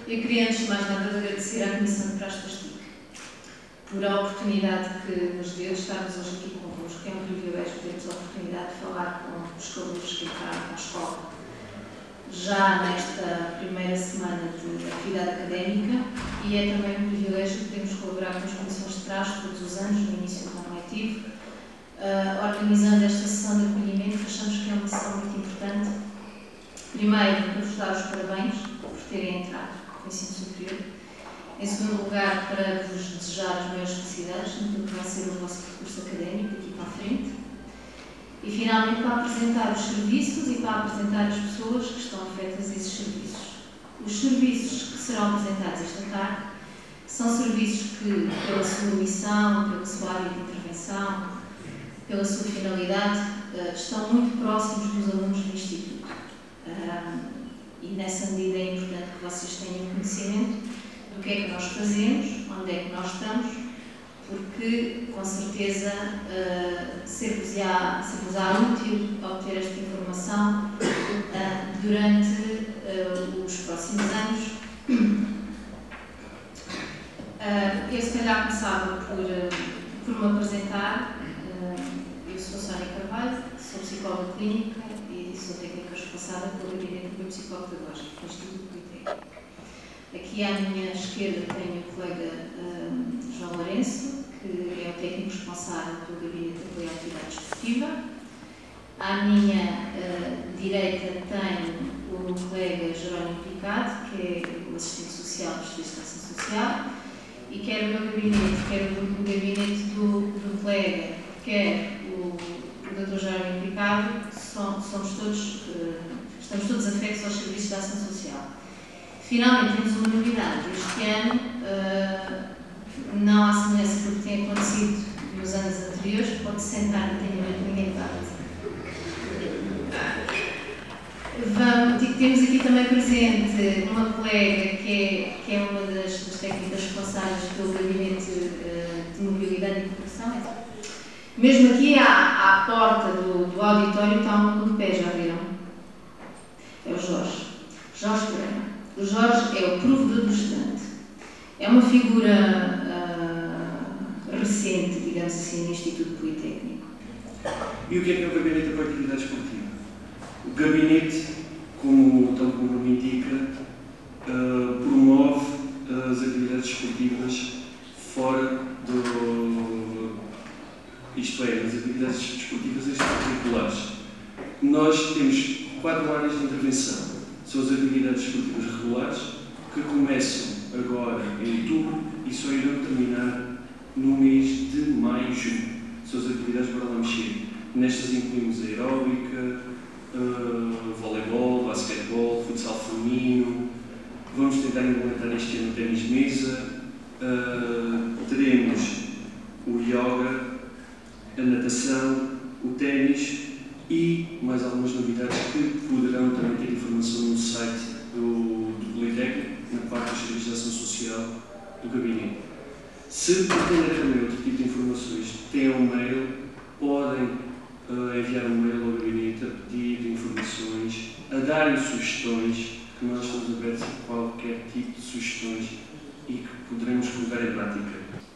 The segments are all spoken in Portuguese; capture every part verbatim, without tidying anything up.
Eu queria, antes de mais nada, agradecer à Comissão de Praxe das T I C por a oportunidade que nos deu de estarmos hoje aqui convosco. É um privilégio termos a oportunidade de falar com os calouros que entraram na escola já nesta primeira semana de atividade académica, e é também um privilégio podermos colaborar com as comissões de praxe todos os anos, no início do ano letivo, uh, organizando esta sessão de acolhimento, que achamos que é uma sessão muito importante. Primeiro, para vos dar os parabéns por terem entrado no ensino superior. Em segundo lugar, para vos desejar as maiores felicidades naquilo que vai ser o vosso percurso académico daqui para a frente. E, finalmente, para apresentar os serviços e para apresentar as pessoas que estão afetas a esses serviços. Os serviços que serão apresentados esta tarde são serviços que, pela sua missão, pela sua área de intervenção, pela sua finalidade, estão muito próximos dos alunos do Instituto. E, nessa medida, é importante que vocês tenham conhecimento do que é que nós fazemos, onde é que nós estamos, porque, com certeza, uh, ser-vos-á ser-vos-á útil obter esta informação uh, durante uh, os próximos anos. Uh, eu, se calhar, começava por, uh, por me apresentar. Uh, eu sou a Sónia Carvalho, sou psicóloga clínica e sou técnica responsável pelo Gabinete de Psicopedagógico do Instituto Politécnico. Aqui à minha esquerda tenho o colega uh, João Lourenço, que é o técnico responsável pelo Gabinete de Apoio à Atividade Desportiva. À minha uh, direita tenho o colega Jerónimo Picado, que é o assistente social do Serviço de Ação Social, e quer o meu gabinete, quer o, o gabinete do, do colega, quer o, o doutor Jerónimo Picado, som, somos todos, uh, estamos todos afetos aos serviços de ação social. Finalmente, temos uma novidade. Este ano, uh, não há semelhança do que tem acontecido nos anos anteriores, pode sentar, não tem a ver com ninguém parte. Vamos, temos aqui também presente uma colega que é, que é uma das, das técnicas responsáveis pelo Gabinete uh, de Mobilidade e Cooperação. Mesmo aqui à, à porta do, do auditório está um de pé, já viram? É o Jorge. Jorge Pereira. O Jorge é o provedor do estudante. É uma figura uh, recente, digamos assim, no Instituto Politécnico. E o que é que é o Gabinete de Apoio à Atividade Esportiva? O Gabinete, como, tal como o nome indica, uh, promove as atividades esportivas fora do... isto é, as atividades esportivas extracurriculares. Nós temos quatro áreas de intervenção. São as atividades esportivas regulares, que começam agora em outubro e só irão terminar no mês de maio e junho. São as atividades para lá mexer. Nestas incluímos a aeróbica, uh, voleibol, basquetebol, futsal feminino. Vamos tentar implementar este ano o ténis mesa. Uh, teremos o yoga, a natação, o ténis e mais algumas novidades que poderão também ter informação no site do, do Politécnico, na parte dos serviços de ação social do gabinete. Se pretender também outro tipo de informações, têm um mail, podem uh, enviar um mail ao gabinete a pedir informações, a darem sugestões, que nós estamos abertos a qualquer tipo de sugestões e que poderemos colocar em prática.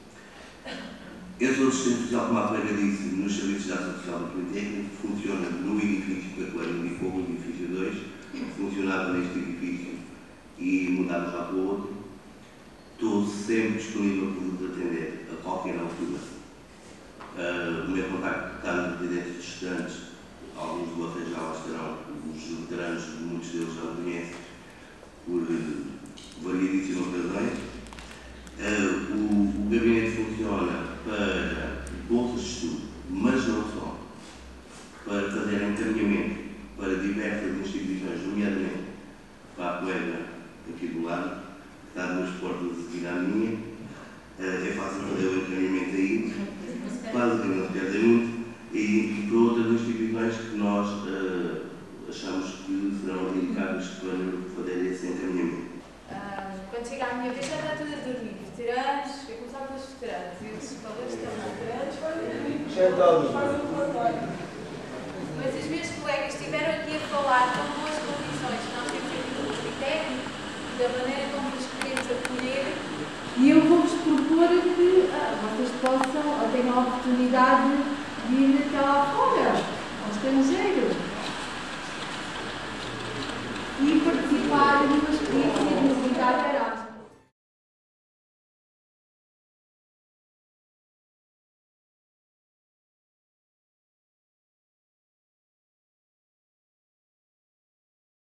Eu sou assistente social, como a colega disse, nos serviços de ação social do Politécnico, funciona no edifício que a colega indicou, o edifício dois, funcionava neste edifício e mudava já para o outro. Estou sempre disponível para vos atender a qualquer altura. Uh, o meu contacto está nos residentes de estudantes, alguns de vocês já lá estarão, os veteranos, muitos deles já me conhecem, por uh, variedíssimas razões. Uh, o, o gabinete funciona para bolsas de estudo, mas não só, para fazer encaminhamento para diversas instituições, nomeadamente para a colega aqui do lado, que está duas portas a seguir à minha. Uh, é fácil fazer o encaminhamento aí, quase que não se perde muito, e, e para outras instituições que nós uh, achamos que serão indicadas para fazer esse encaminhamento. Quando chega a minha vez já está tudo a dormir. Veteranos, eu começava pelos veteranos e os escoleiros também. Veteranos fazem um relatório. Mas os meus colegas estiveram aqui a falar com boas condições que nós temos aqui no Politécnico, da maneira como nos possam ou tenham a oportunidade de ir até lá fora, ao estrangeiro, e participar numa experiência de mobilidade Erasmus.